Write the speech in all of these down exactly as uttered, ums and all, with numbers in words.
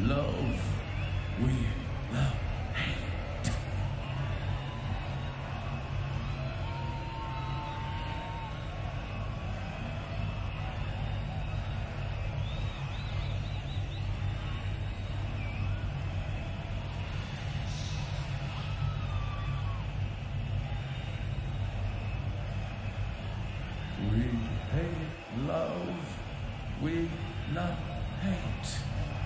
love, we love hate. We hate love, we love hate.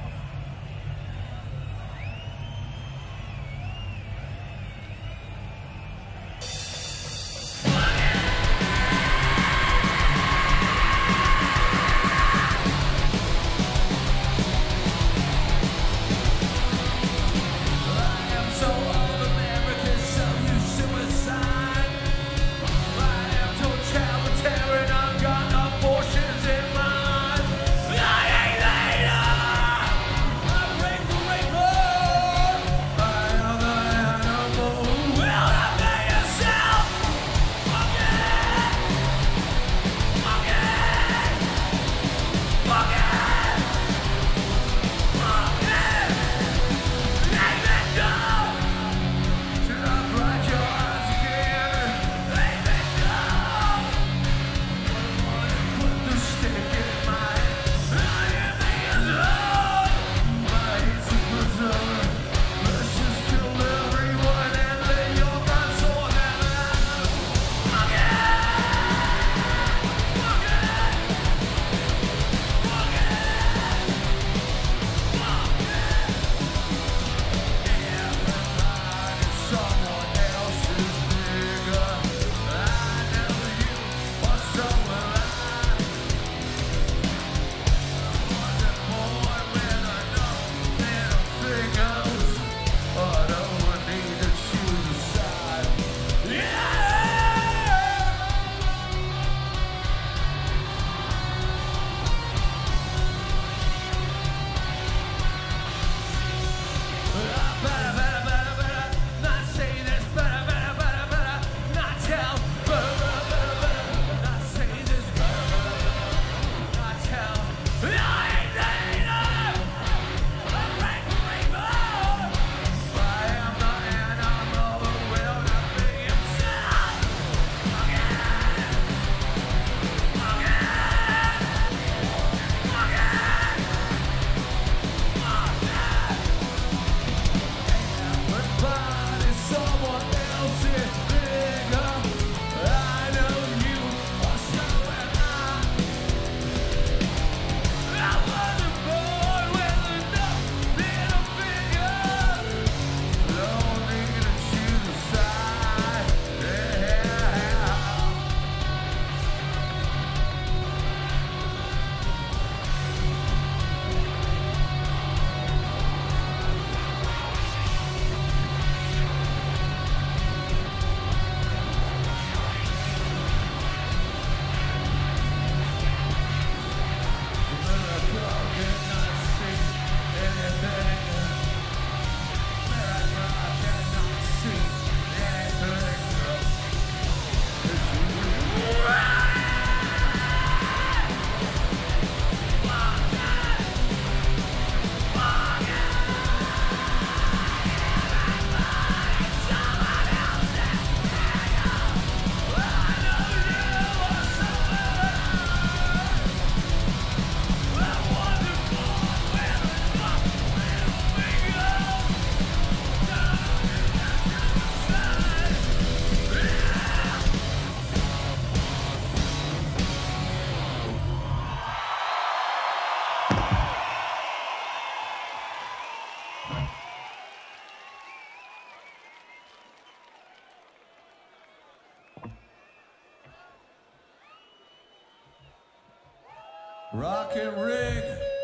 Rock and ring.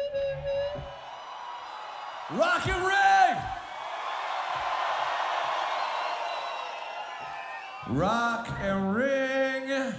Rock and ring. Rock and ring.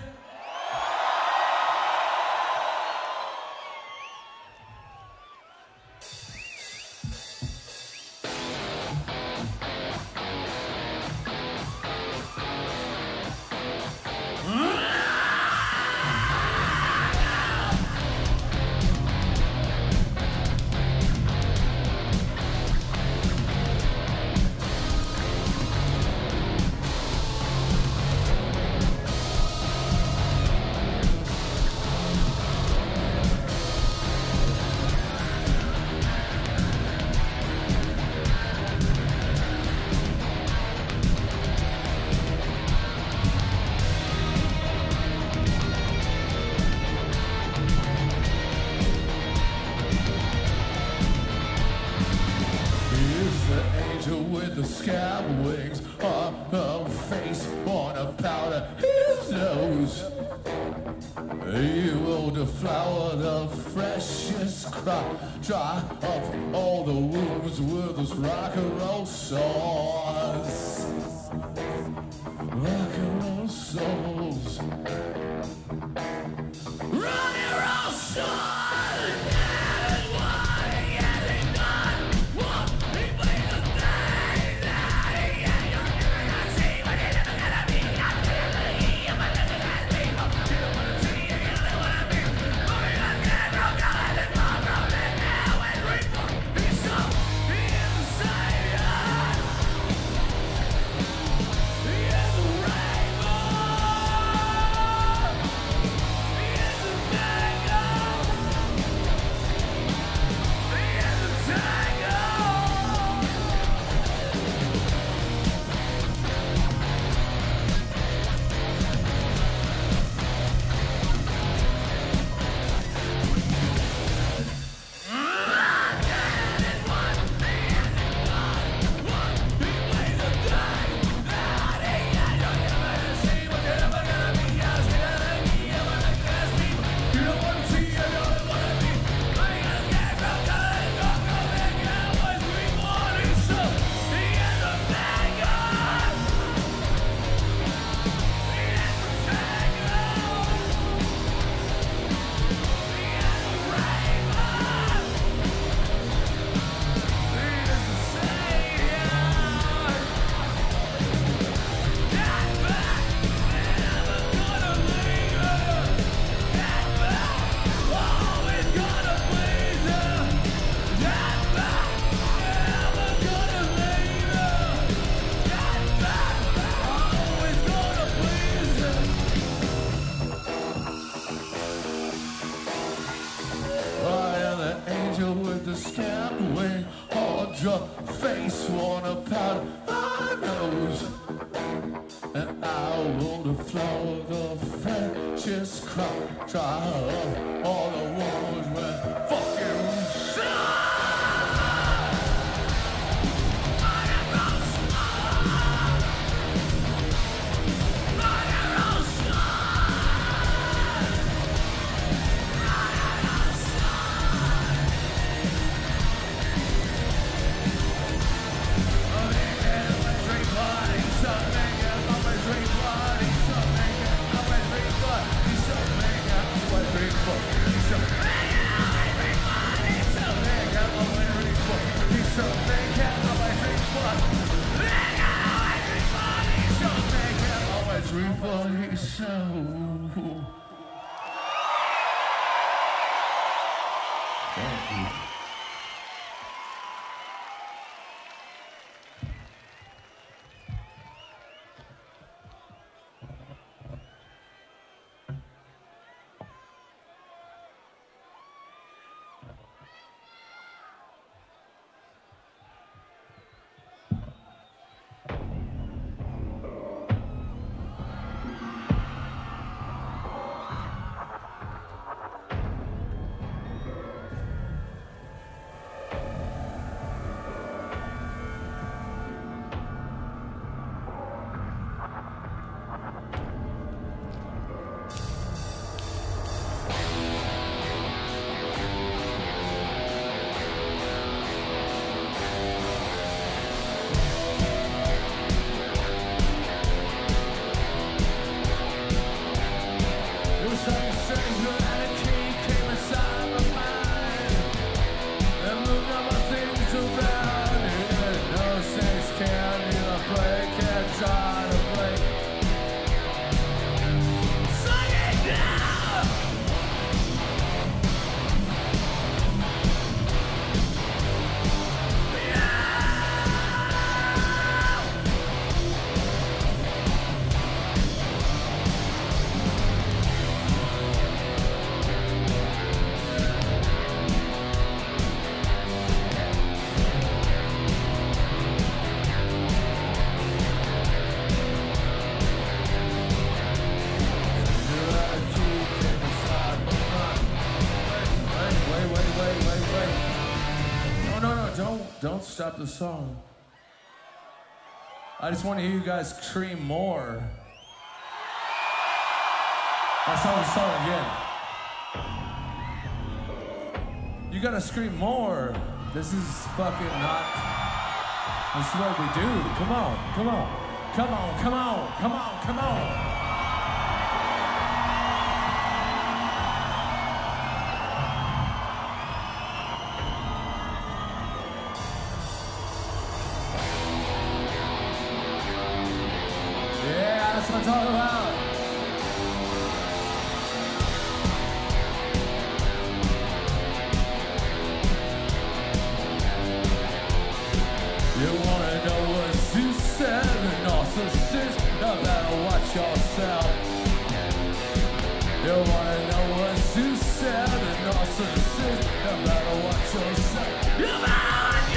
angel with the scab wings, on her face, on a powder his nose. You will deflower the freshest crop, dry up all the wounds with this rock and roll sauce. Rock and roll souls. Rock and roll sauce. Face on a powder my nose, and I will deflower the freshest crop, dry up all the wounds with fucking sun. Thank you. Don't stop the song. I just want to hear you guys scream more. Let's try the song again. You gotta scream more. This is fucking not. This is what we do. Come on, come on, come on, come on, come on, come on. That's what I'm talking about. You wanna know what Sue said? An narcissist, you better watch yourself. You wanna know what Sue said? An narcissist, you better watch yourself. You better watch yourself.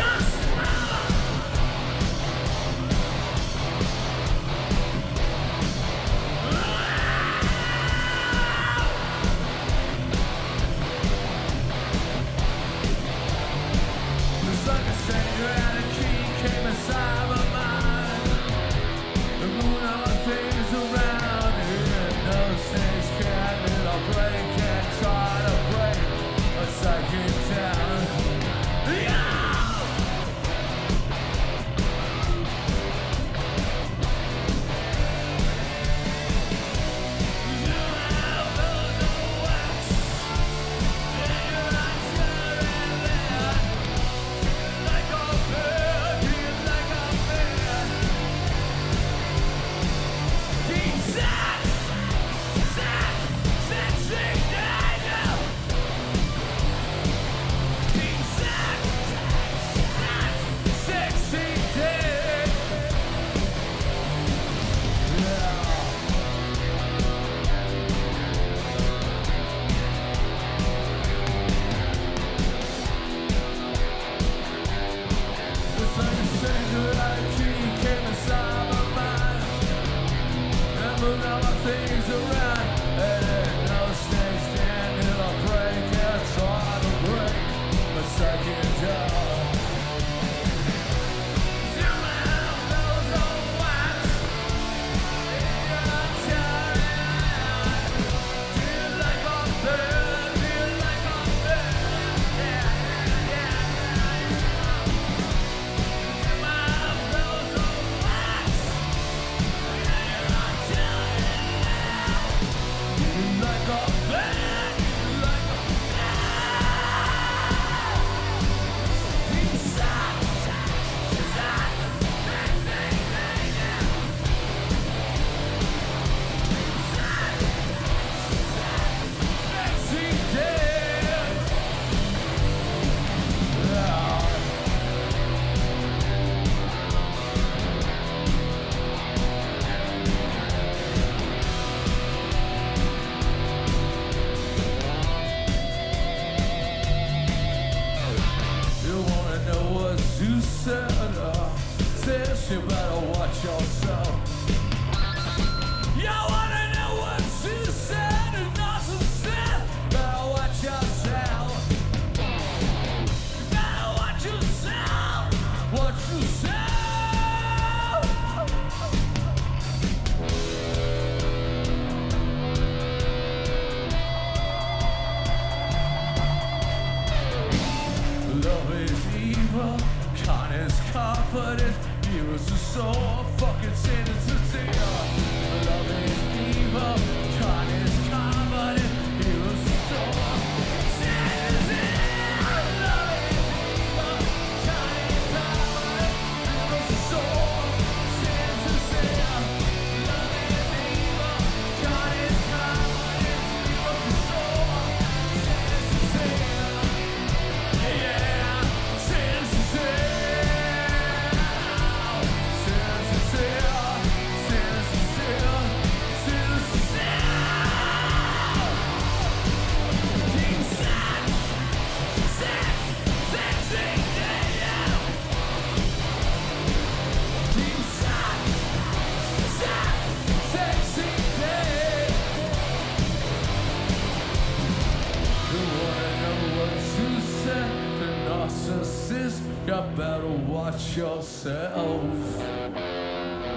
You better watch yourself. You wanna know what she said? And also said, better watch yourself. You better watch yourself. Watch yourself. Love is evil, con is confidence. Heroes are so fucking sensitive. Love is evil, con is confident. Heroes are so sensitive. Love is evil, con is confident. Heroes are so sensitive. Love is evil, con is confident. Heroes are so sensitive. Yeah, sensitive. You better watch yourself.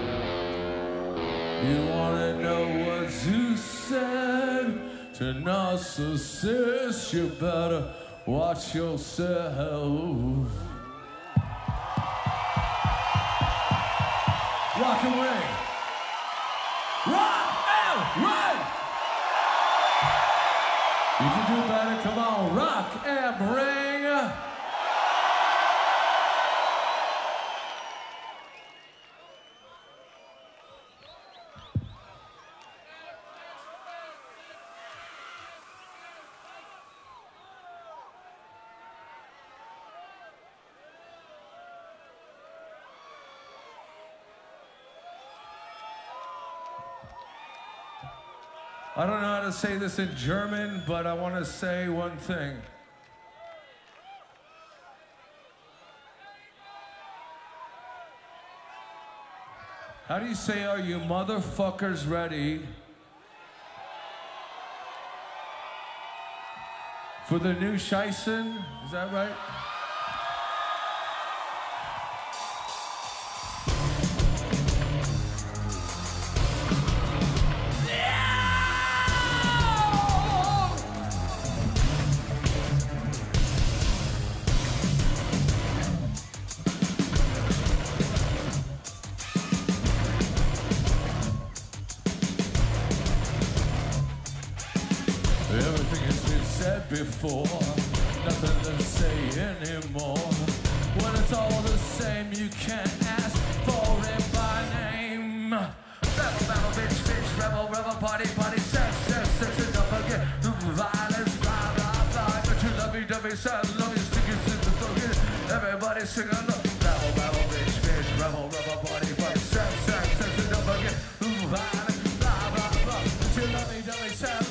You wanna know what you said to narcissists? You better watch yourself. Rock and ring. Rock and ring. You can do better. Come on, rock and ring. I don't know how to say this in German, but I want to say one thing. How do you say, are you motherfuckers ready for the new Scheisse? Is that right? Everything has been said before, nothing to say anymore. When it's all the same, you can't ask for it by name. Rebel, rebel, bitch, bitch, rebel, rebel, party, party, sex, sex, sex, and don't forget violence, blah, blah, blah. But you love me, love me, sad, love you, stick it to the throat. Everybody sing along. Rebel, rebel, bitch, bitch, rebel, rebel, party, party, sex, sex, sex, and don't forget violence, blah, blah, blah. But you love me, love me, sad.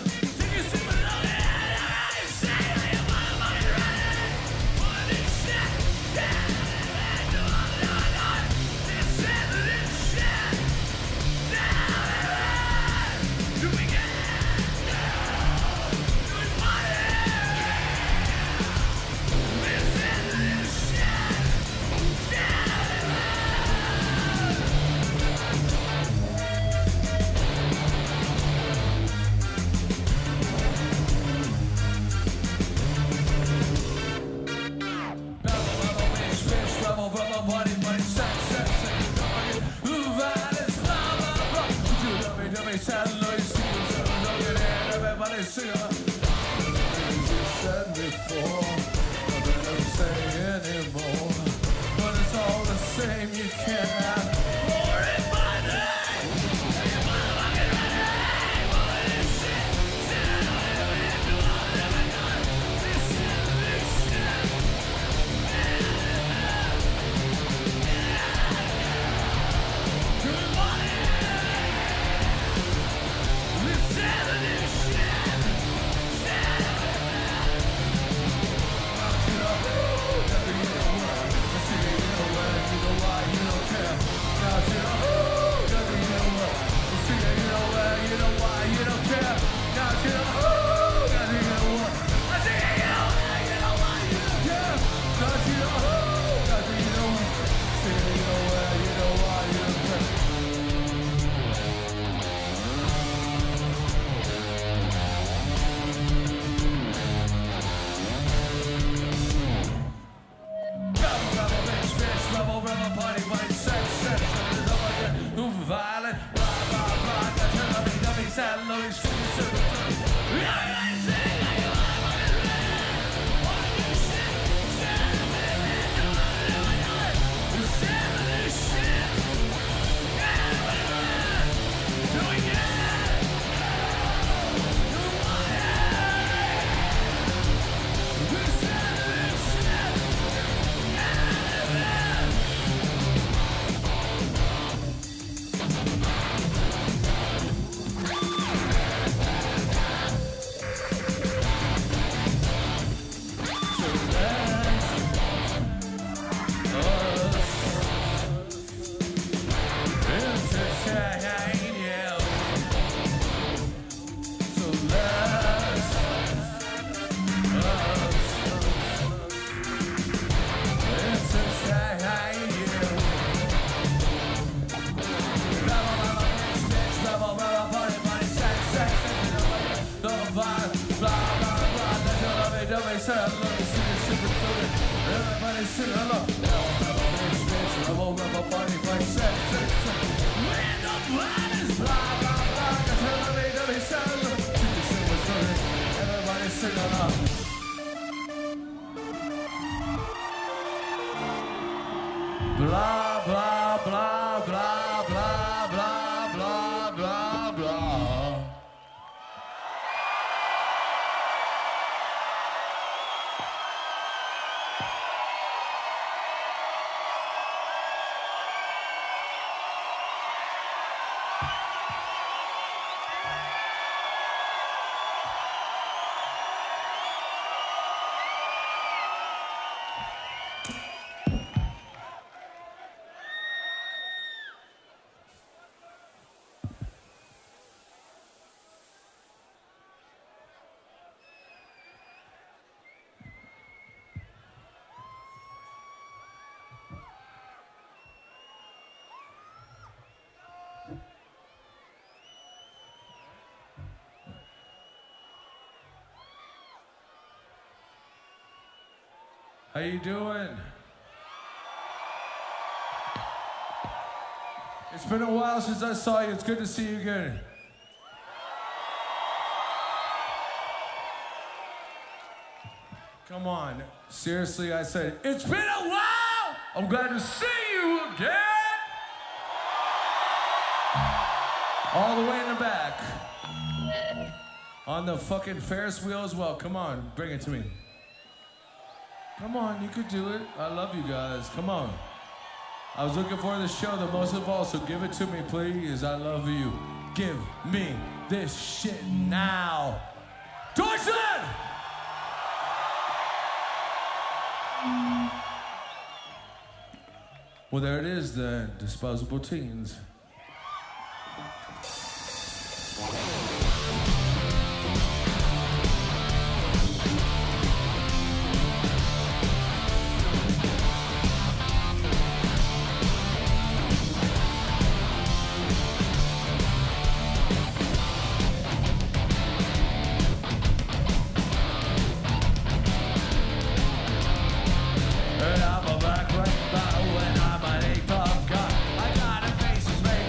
Everybody sing it. You said before, nothing to say anymore. But it's all the same, you can't have more in my name. You motherfucking ready for this shit. Sit down and do all that I got. This shit, this shit. Good morning. Listen to this shit. everybody sing along. Never have a bitch, bitch, I won't have a party like sex, sex, sex. When the blood is blah, blah, blah, the television to be sound. To the silver service, everybody sing along. Blah, blah, blah, blah, blah, blah, blah, blah, blah. How you doing? It's been a while since I saw you. It's good to see you again. Come on. Seriously, I said, it's been a while! I'm glad to see you again! All the way in the back. On the fucking Ferris wheel as well. Come on, bring it to me. Come on, you could do it. I love you guys. Come on. I was looking for the show the most of all, so give it to me, please. I love you. Give me this shit now. Deutschland! Well, there it is, then. Disposable Teens. And I'm a back right now when I'm an eighth of God. I got a faces made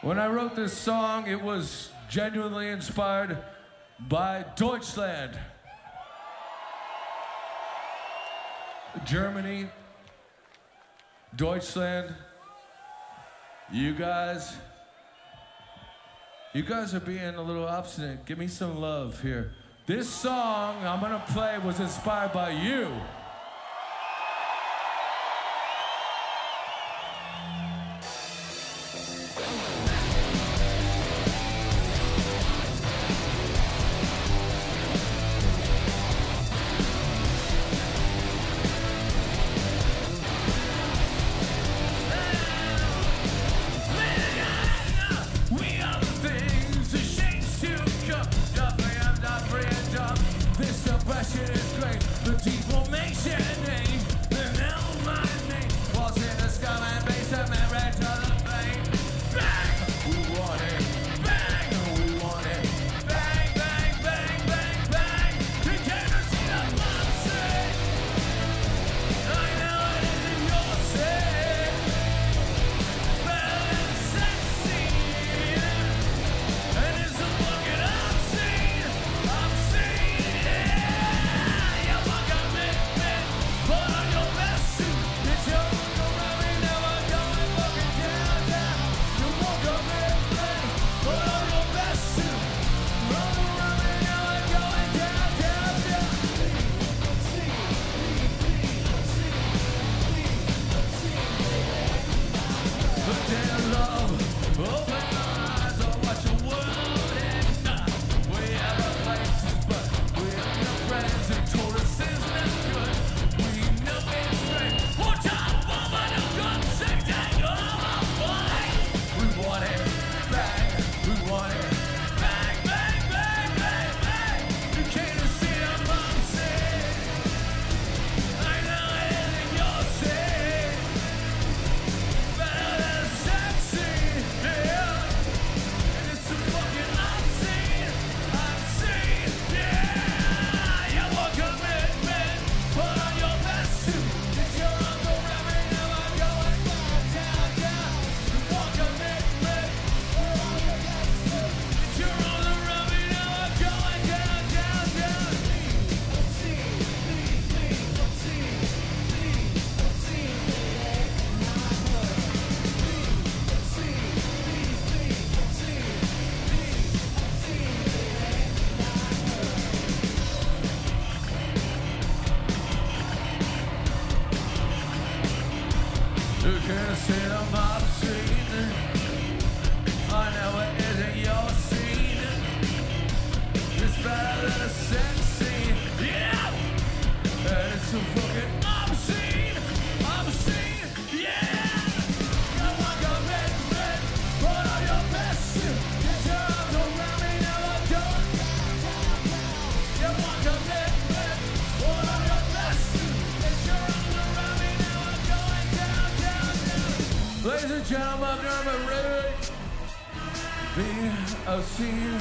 When I wrote this song, it was genuinely inspired by Deutschland. Germany, Deutschland, you guys, you guys are being a little obstinate. Give me some love here. This song I'm gonna play was inspired by you. Ladies and gentlemen, I've never really been a scene.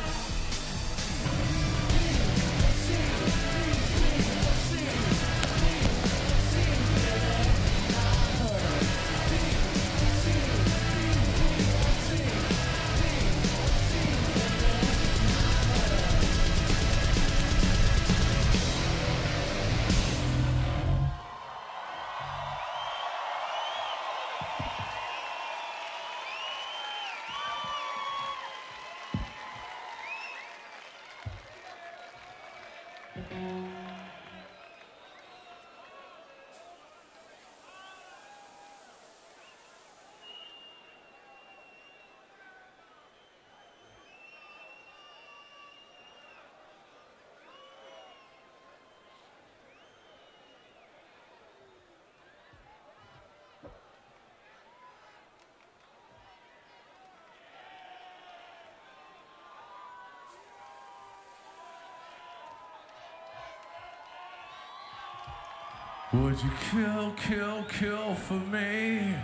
Would you kill, kill, kill for me?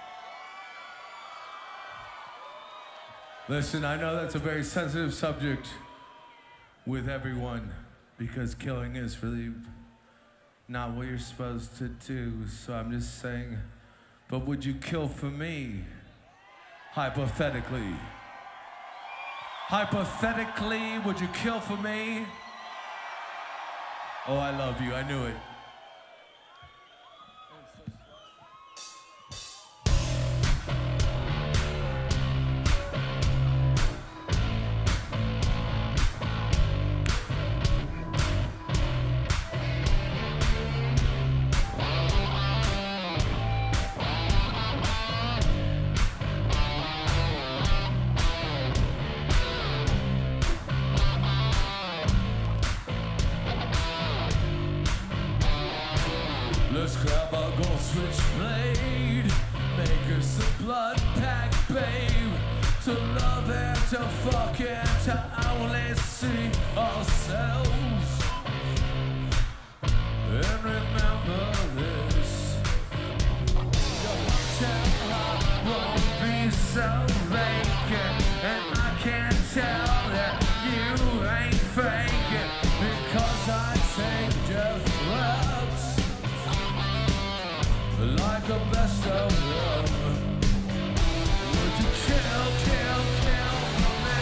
Listen, I know that's a very sensitive subject with everyone because killing is really not what you're supposed to do. So I'm just saying, but would you kill for me? Hypothetically. Hypothetically, would you kill for me? Oh, I love you, I knew it. Let's grab our gold switchblade, make us a blood pack, babe. To love and to fuck and to only see ourselves. And remember this, your hotel won't be so vacant. And I can tell that you ain't faking, because I take death threats like the best of them. Would you kill, kill, kill for me?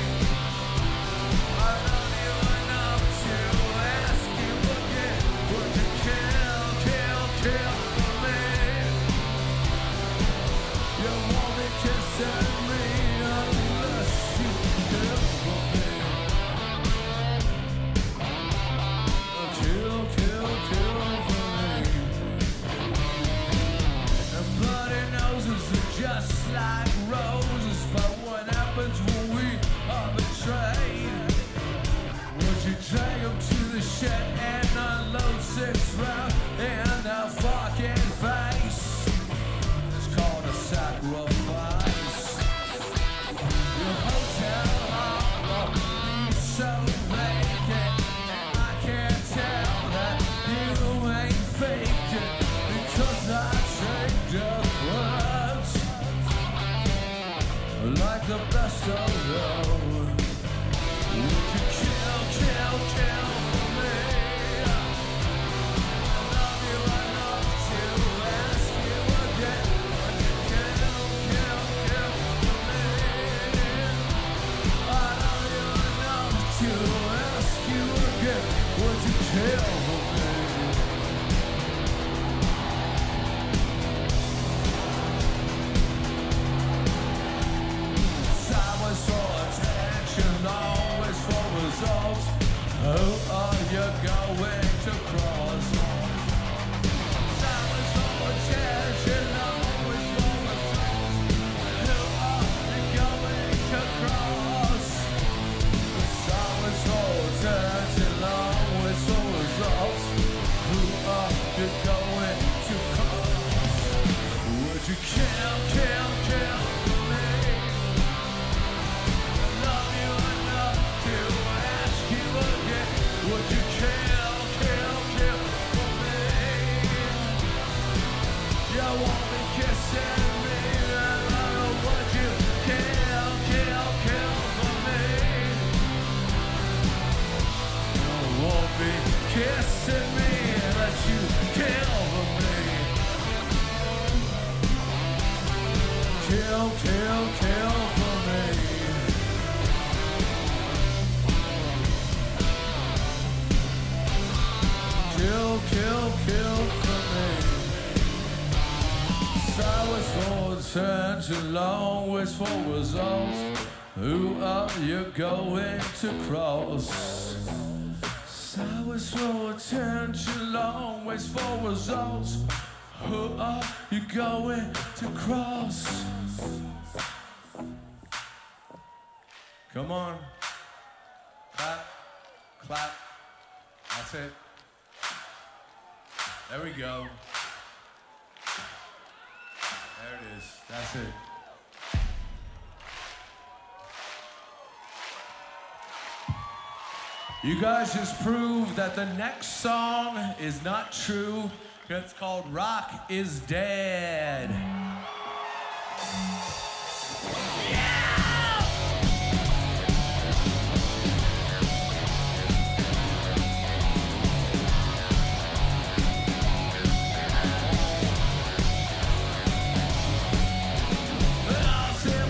I love you enough to ask you again. Would you kill, kill, kill for me? You won't be kissing me unless you kill for me. Kill, kill, kill for me. Bloody noses are just like roses, but what happens when we are betrayed? Would you drag them to the shed and unload six rounds in their fucking face? It's called a sacrifice. Your hotel room is so vacant, and I can't tell that you ain't faking, because I take death threats like the best of them. Would you kill, kill, kill for me? I love you enough to ask you again. Would you kill, kill, kill for me? I love you enough to ask you again. Would you kill for me? Always for results. Who are you going to cross? Silence for attention, always for results. Who are you going to cross? Silence for attention, always for results. Who are you going to cross? Would you kill, kill, kill for me? Would you kill, kill, kill for me? You won't be kissing me, and I know would you kill, kill, kill for me? You won't be kissing me unless you kill for me. Kill, kill, kill for me. Kill, kill, kill for me. Sideways for attention, long ways for results. Who are you going to cross? Sideways for attention, long ways for results. Who are you going to cross? Come on. Clap, clap. That's it. There we go. There it is. That's it. You guys just proved that the next song is not true. It's called Rock is Dead. I'll say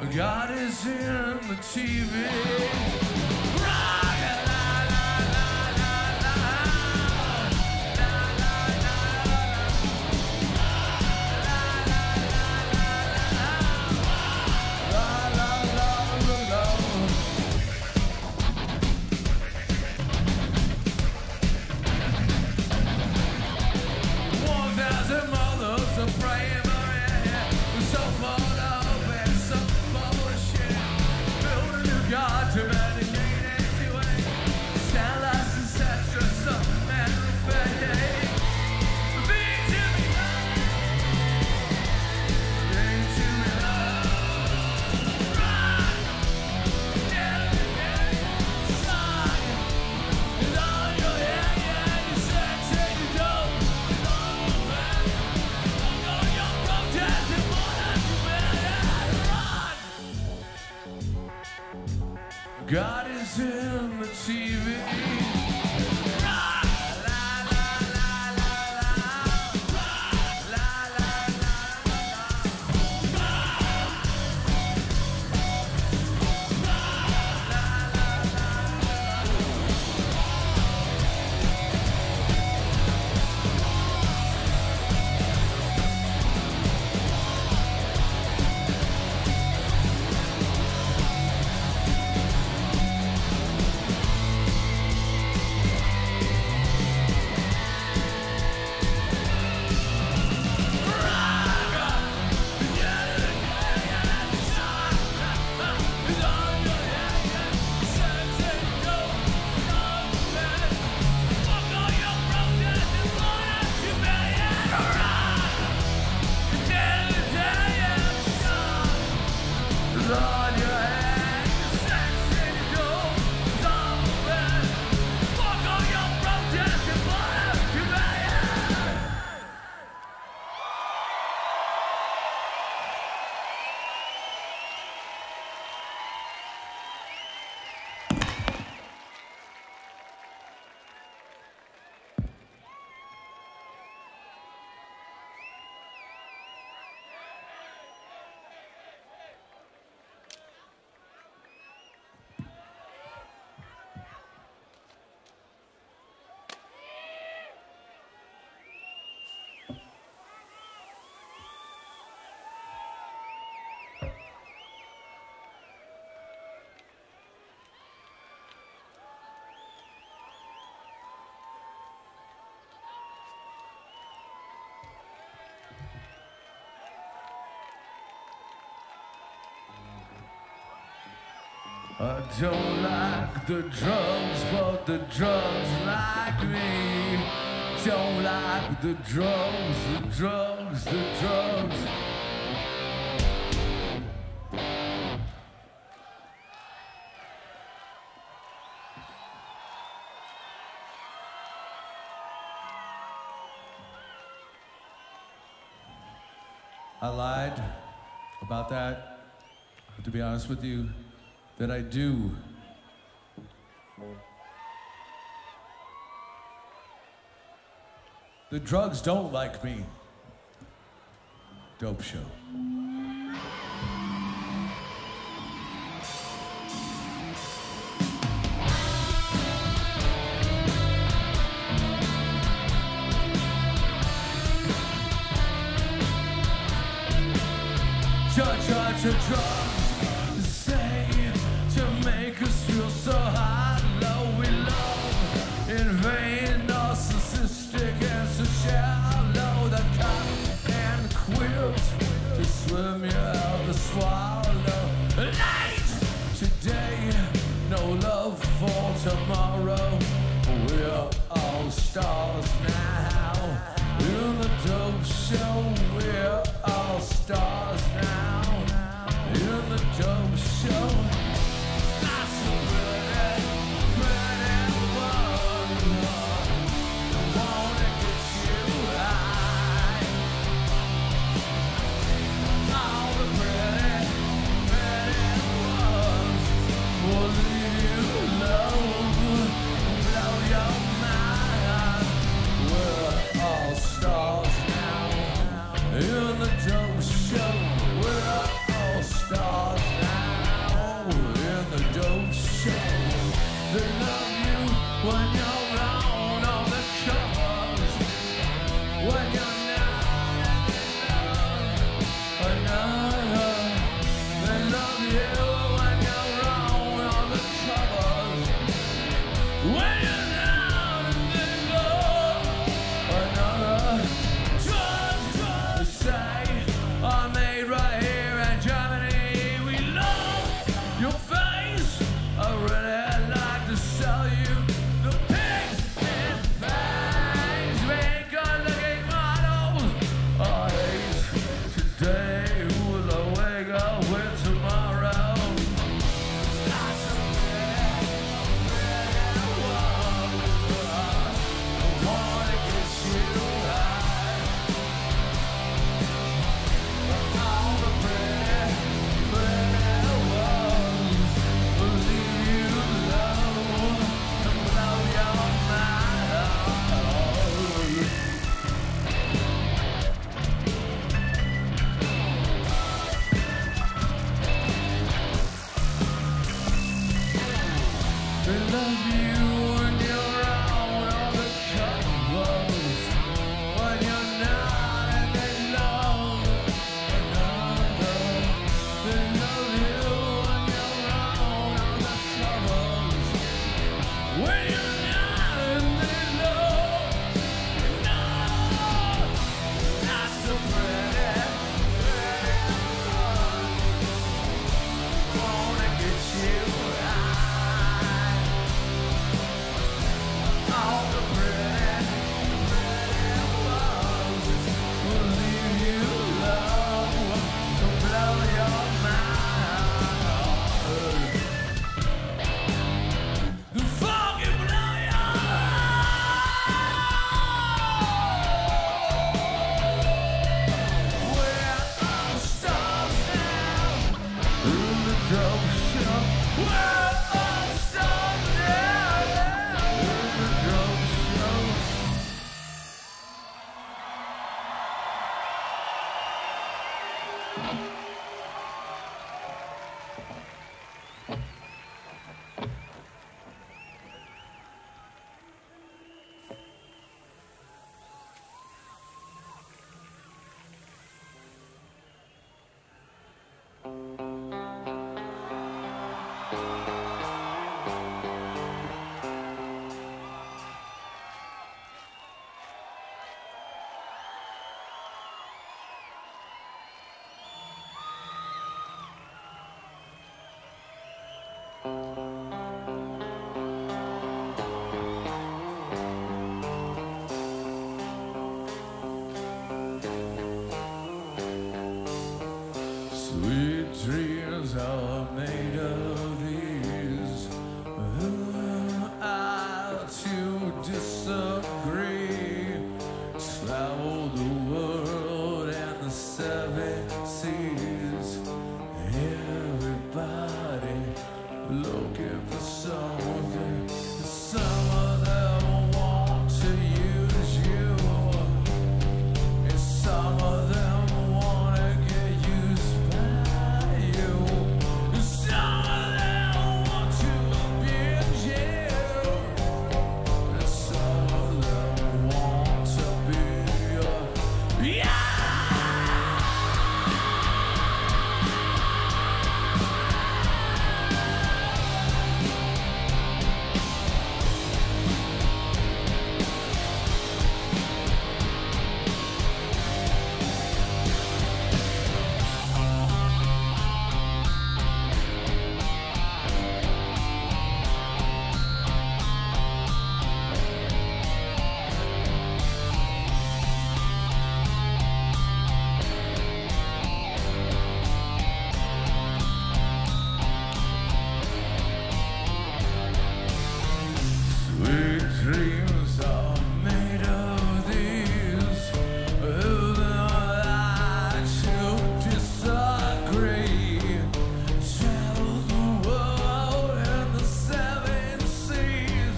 God is in the T V. God is in the T V. I don't like the drugs, but the drugs like me. Don't like the drugs, the drugs, the drugs. I lied about that. To be honest with you, that I do. The drugs don't like me. Dope show. Judge, judge, judge. Make us feel so high, low, we love in vain, narcissistic and so shallow. The cotton and quilt to swim you out the swallow. Late today, no love for tomorrow. We're all stars now. In the dope show, we're all stars now. In the dope show. show. They love you when you're around all the covers. When you're not, they love another. They love you when you're around all the covers. When you're not, they love another. Just, just say, I'm made right here in Germany. We love your face. I really like to sell you the pigs and fangs. We ain't good-looking models. I hate today. Who will I wake up with tomorrow? Not so bad, bad world. I wanna get you high. All the pretty, pretty ones will leave you alone and blow your mind. They love you when you're around all the covers. When you're not, and they love another. They love you when you're around all the covers. When you're not, and they love another. Not so pretty, pretty ones. Wanna get you high. All the pretty, pretty ones will leave you alone and blow your mind. The fucking blow your mind. We're all stars now in the dope shop. We're all stars now in the dope shop. Sweet dreams are made of these. Who am I to disagree? Travel the world and the seven seas. Everybody looking for something. Some of them want to use you. And some of them wanna get used by you. And some of them want to abuse you. And some of them want to be your yeah. Sweet dreams are made of these. Who am I to disagree? Travel the world and the seven seas.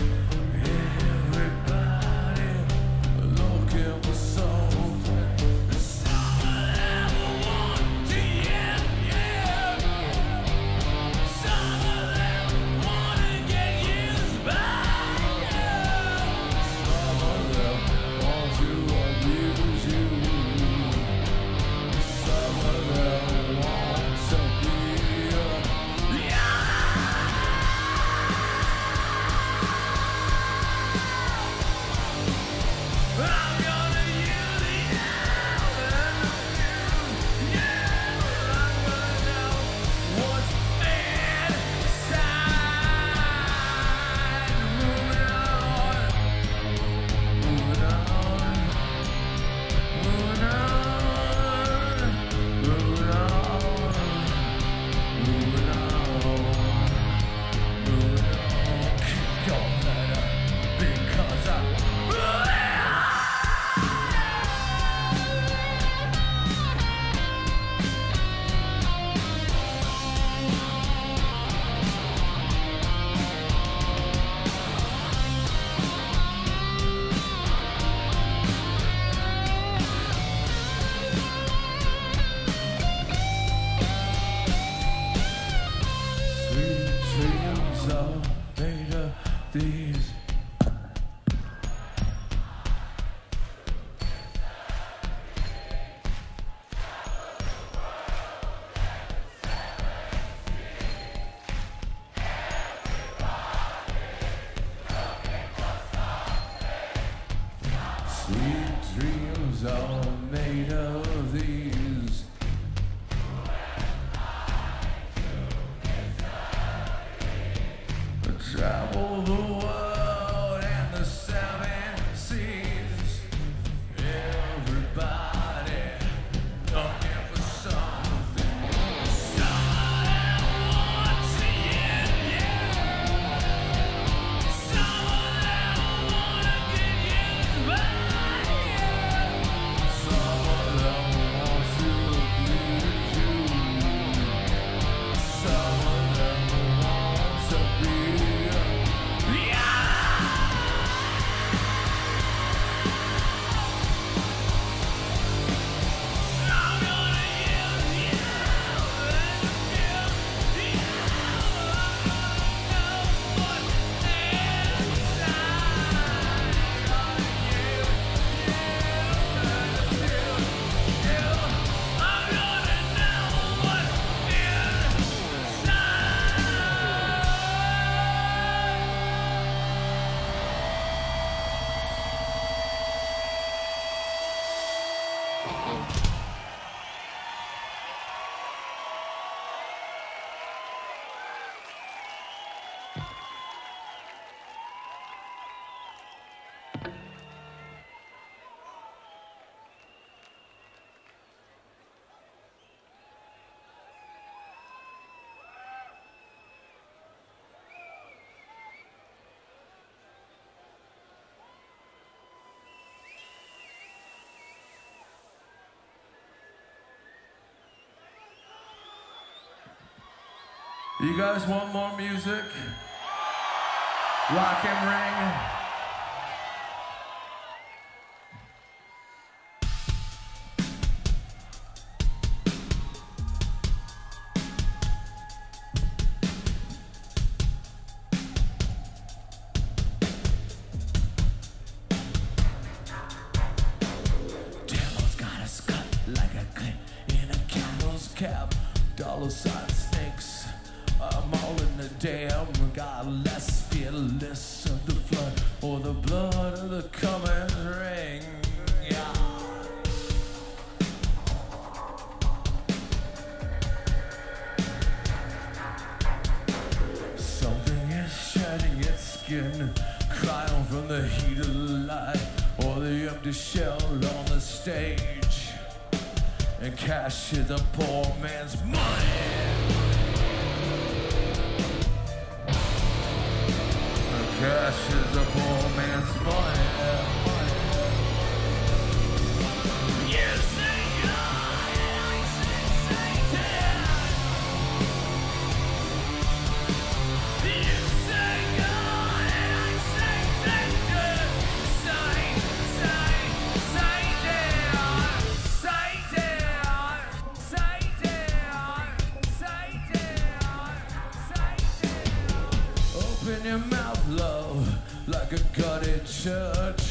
Everybody looking for something. Some of them want to yeah, yeah. Some of them dreams are made of these. Sweet dreams are made of these. Travel the world and the seven seas. Everybody looking for something. Someone wants to get you. Someone wanna get used by you. Someone wants to please you. Someone wants to be. You guys want more music? Rock and ring. Devil's got a scut like a clip in a camel's cap. Dollar sign snakes. I'm all in the dam, got less fearless of the flood or the blood of the coming ring. Yeah. Something is shedding its skin, crying from the heat of the light or the empty shell on the stage. And cash is a poor man's money. Cash is a poor man's money. You say God and I say Satan. You say God and I say Satan. Say, say, Satan. Satan. Satan. Satan. Open your mouth, love, like a gutted church.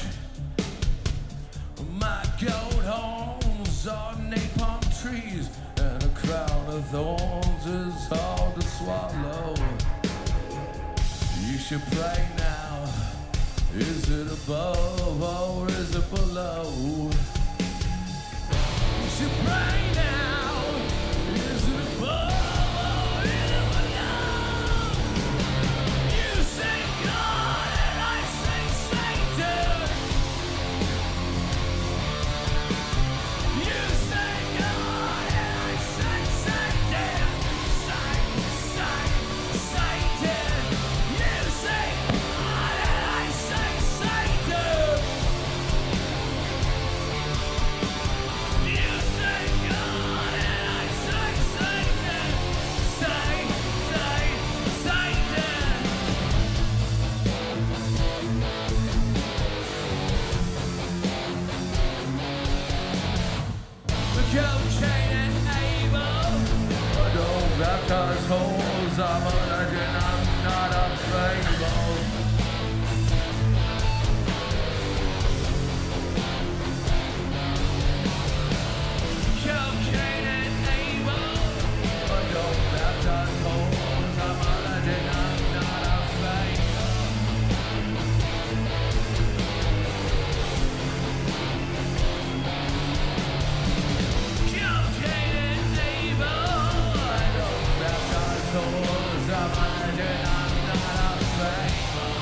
My goat horns are napalm trees, and a crown of thorns is hard to swallow. You should pray now. Is it above or is it below? You should pray now. Is it above? Baptized holes, I'm a legend, I'm not a unavailable. Cocaine and evil, I don't baptize holes. I'm a legend, I'm not a fake. Cocaine and evil, I don't baptize holes. I'm a legend, I'm not a fake.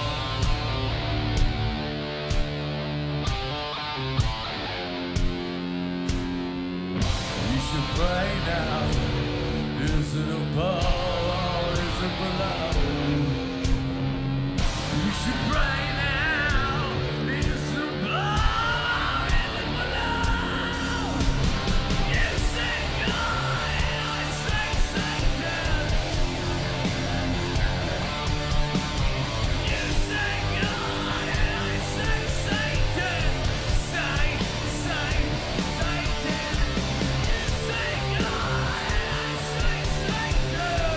You should pray now. Is it above or is it below? You should pray now. Is it above or is it below? You say God and I say Satan. You say God and I say Satan. Say, say, Satan. You say God and I say Satan.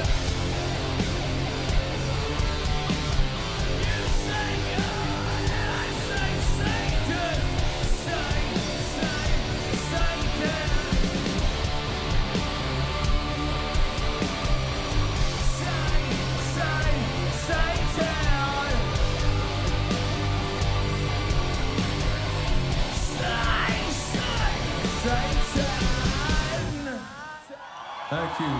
You say God and I say Satan. Say, say, Satan. Say, say, Satan. Say, say, Satan. Thank you.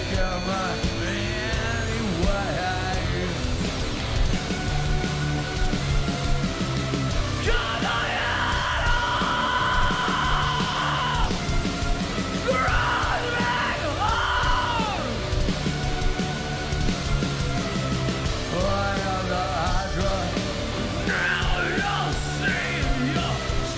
care of me anyway. God, I am crawling home. I am the Hydra. Now you'll see your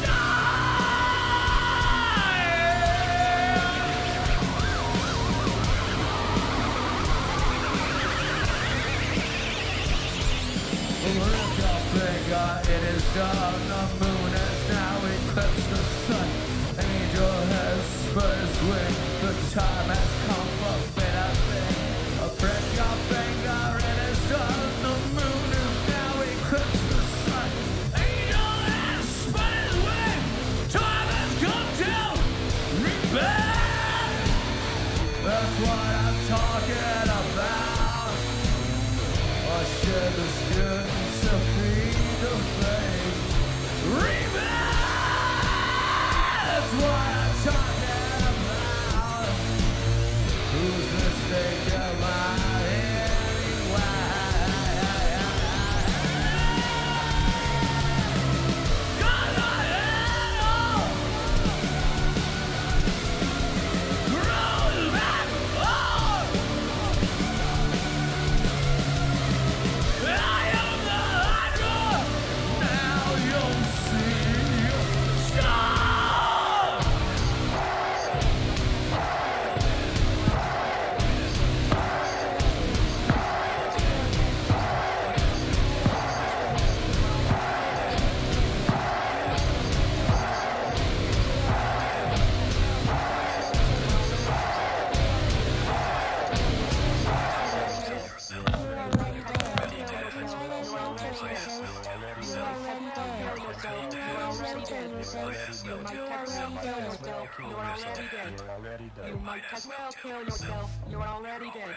Lift your finger, it is done. The moon has now eclipsed the sun. Angel has spread his wing. The time has come for bitter thing. Prick your finger, it is done. The moon has now eclipsed the sun. Angel has spread his wing. Time has come to rebel. That's what I'm talking about. I shed the skin to feed the flame. Revenge! That's what I'm talking about. Who's mistaken my anyway? God, I am grown back on. I am the Hydra. Now you'll see your scar. You might as well kill yourself. You're already dead.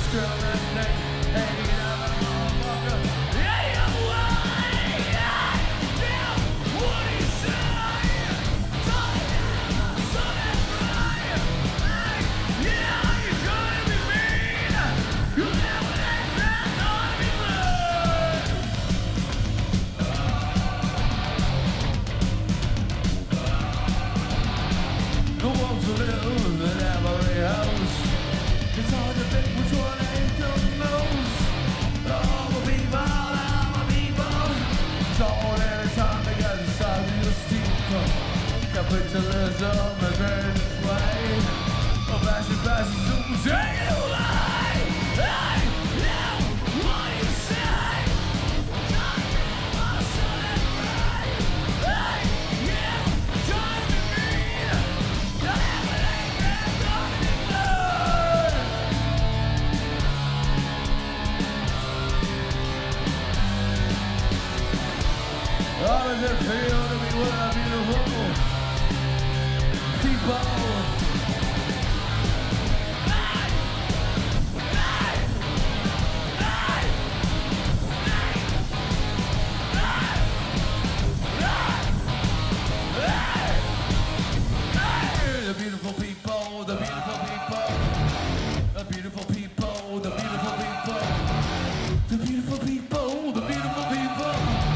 discriminate. Hanging out a motherfucker. Yeah, why? Yeah, what do you say? Something, something right. Yeah, you're trying to be mean. You never let that on me blood. Who wants to live in every house? It's hard to pick which one ain't the most. All the people, all the people. It's all every time they got inside of your steeple. Capitalism is ready to play. Oh, fashion, fashion, super, say you lie. Hey, yeah, what do you say? I'm something right. Hey, yeah, trying to be mean. Don't have it ain't that coming in blood. How does it feel to be with a beautiful people? The beautiful people, the beautiful people, the beautiful people, the beautiful people, the beautiful people, the beautiful people.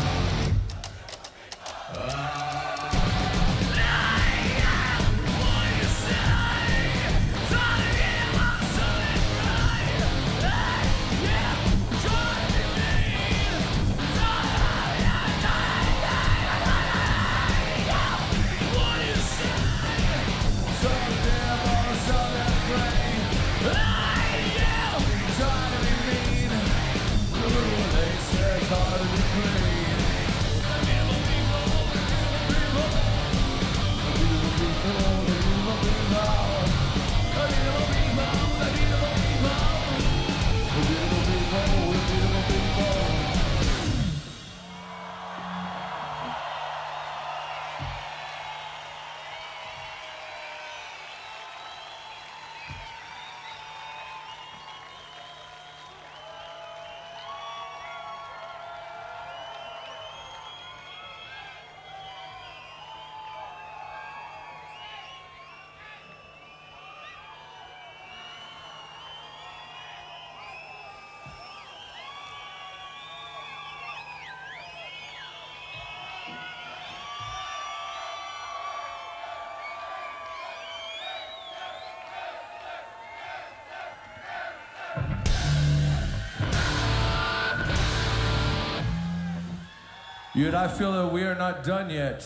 Yet I feel that we are not done yet.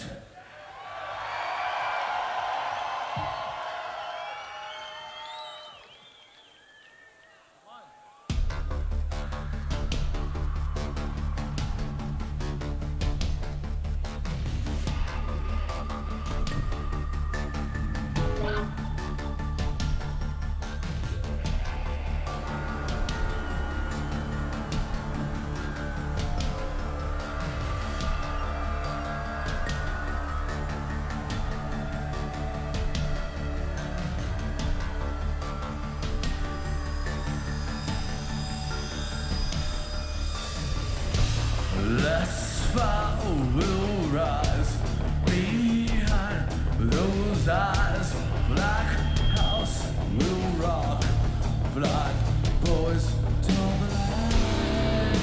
Less fire will rise behind those eyes. Black house will rock. Black boys don't lie.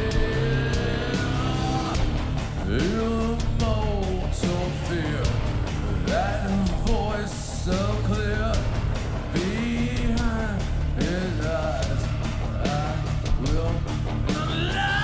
Immortal fear, that voice so clear behind his eyes. I will not lie.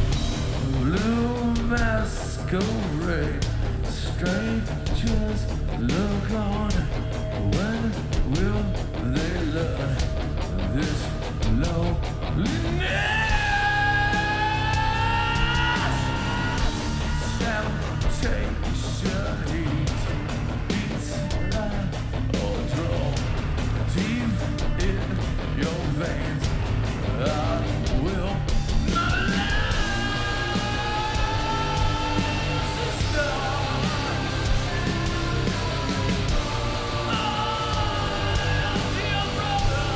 Masquerade, strangers look on? When will they learn this loneliness? Temptation eats, eats like a drum deep in your veins. I will not lose the star. Oh, dear brother,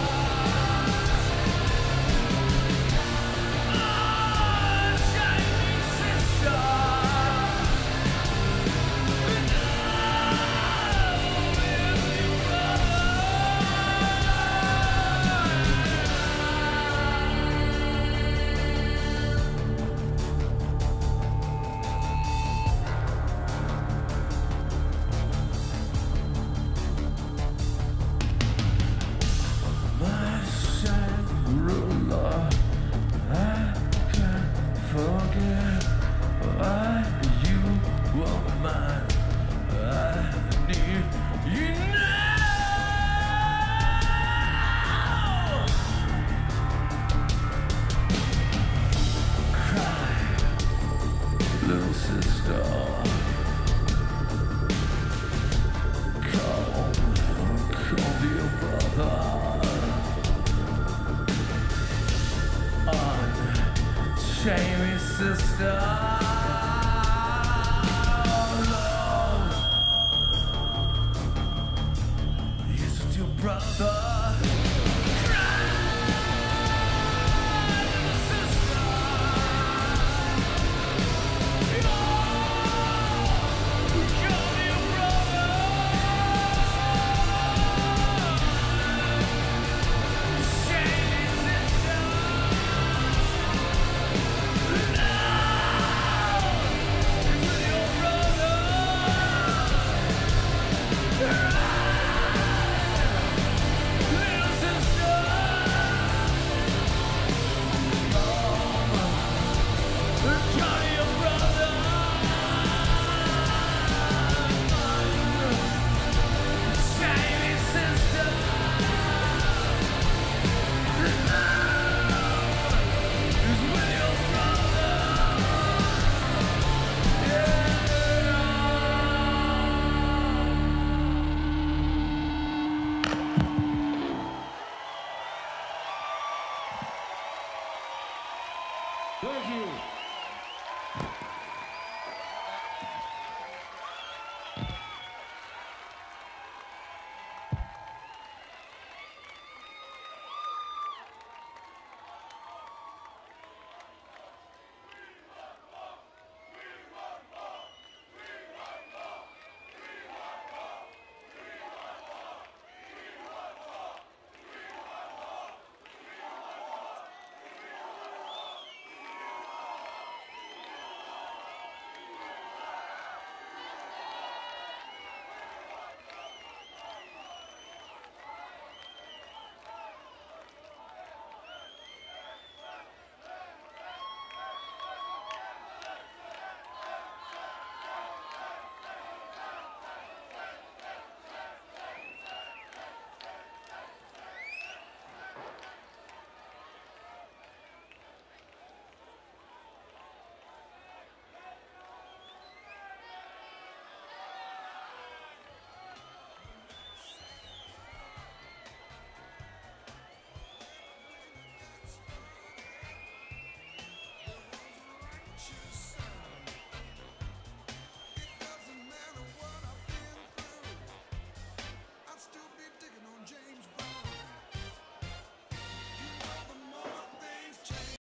oh, Chinese sister. Little sister, come, come to your brother. Unchain me, sister. Love, yes, it's your brother. Thank you.